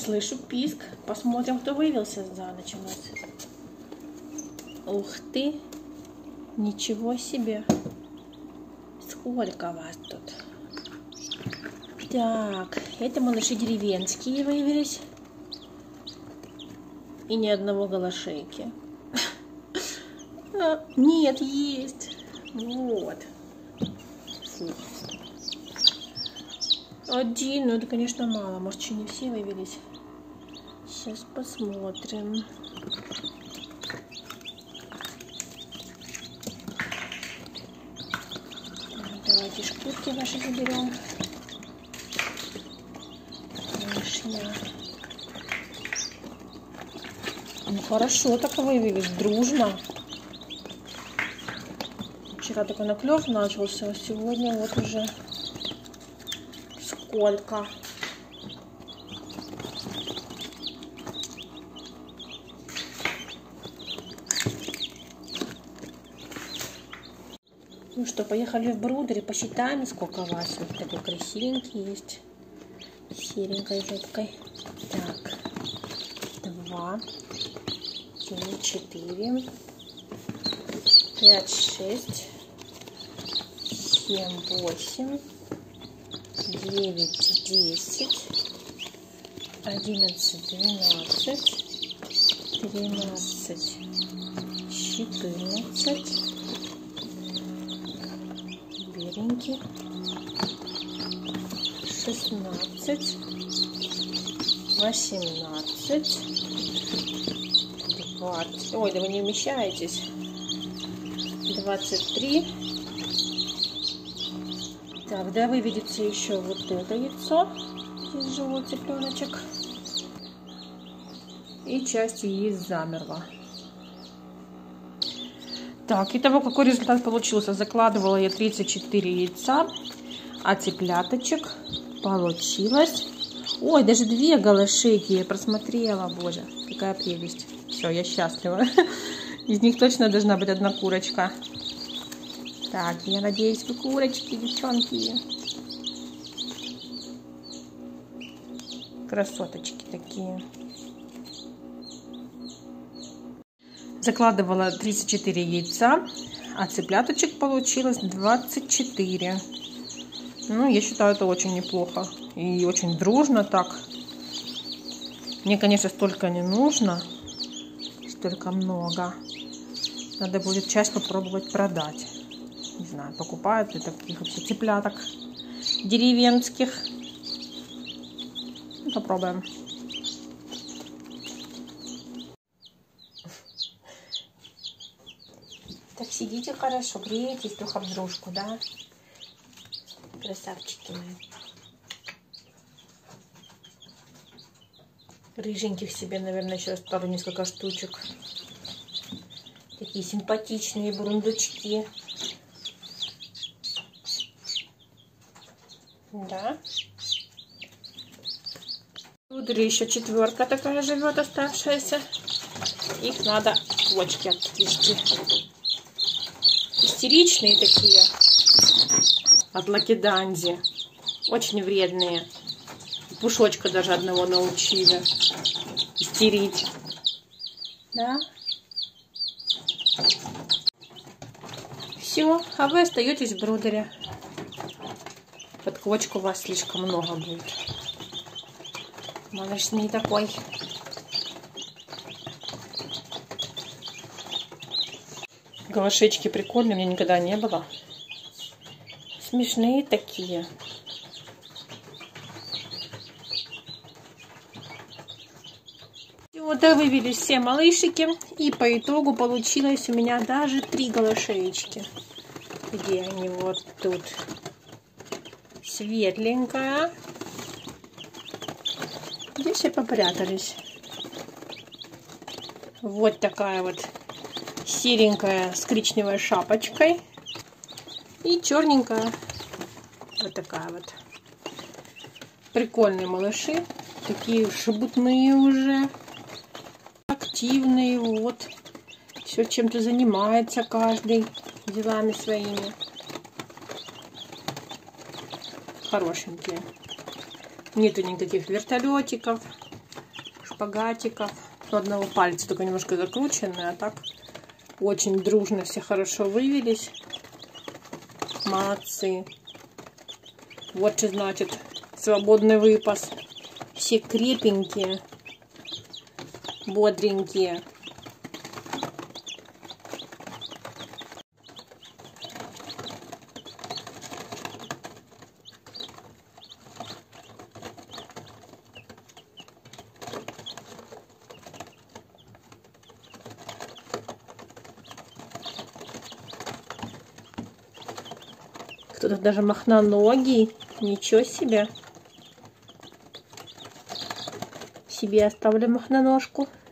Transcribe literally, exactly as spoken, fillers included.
Слышу писк. Посмотрим, кто вывелся за ночь у нас. Ух ты! Ничего себе! Сколько вас тут? Так, это малыши деревенские вывелись. И ни одного голошейки. А, нет, есть. Вот. Фу. Один, ну это, конечно, мало. Может, еще не все вывелись. Сейчас посмотрим. Давайте шкурки ваши заберем. Лишняя. Ну хорошо, так вывелись, дружно. Вчера такой наклев начался, а сегодня вот уже сколько. Ну что, поехали в брудер и посчитаем, сколько вас. Вот такой красивенький есть. Серенькой жопкой. Так. Два. Три, четыре. Пять, шесть. Семь, восемь. Девять, десять. Одиннадцать, двенадцать. Тринадцать. Четырнадцать. Беленький. Шестнадцать. Восемнадцать. двадцать. Ой, да вы не вмещаетесь. Двадцать три. Так, да, выведется еще вот это яйцо. Здесь живой цыпленочек. И часть яиц замерла. Так, итого какой результат получился? Закладывала я тридцать четыре яйца, а цыпляточек получилось. Ой, даже две голошейки я просмотрела, боже, какая прелесть. Все, я счастлива. Из них точно должна быть одна курочка. Так, я надеюсь, вы курочки, девчонки. Красоточки такие. Закладывала тридцать четыре яйца, а цыпляточек получилось двадцать четыре. Ну, я считаю, это очень неплохо. И очень дружно так. Мне, конечно, столько не нужно. Столько много. Надо будет часть попробовать продать. Не знаю, покупают ли таких вообще цыпляток деревенских. Попробуем. Так сидите хорошо, греетесь друг об дружку, да? Красавчики мои. Рыженьких себе, наверное, еще оставлю несколько штучек. Такие симпатичные бурундучки. Да. Тут еще четверка такая живет, оставшаяся. Их надо в почки отвести. Истеричные такие. От Лакеданзи. Очень вредные. Пушочка даже одного научили истерить. Да? Все, а вы остаетесь в брудере. Подквочка у вас слишком много будет. Малыш не такой. Голошечки прикольные, у меня никогда не было. Смешные такие. Вот и вывелись все малышики. И по итогу получилось у меня даже три голошеечки. Где они? Вот тут. Светленькая. Здесь все попрятались. Вот такая вот серенькая с коричневой шапочкой. И черненькая. Вот такая вот. Прикольные малыши. Такие шебутные уже. Активные. Вот. Все чем-то занимается каждый. Делами своими. Хорошенькие. Нету никаких вертолетиков. шпагатиков. У одного пальца только немножко закрученный, а так очень дружно все хорошо вывелись. Молодцы. Вот что значит свободный выпас. Все крепенькие, бодренькие. Кто-то даже махноногий. Ничего себе. Себе оставлю махноножку.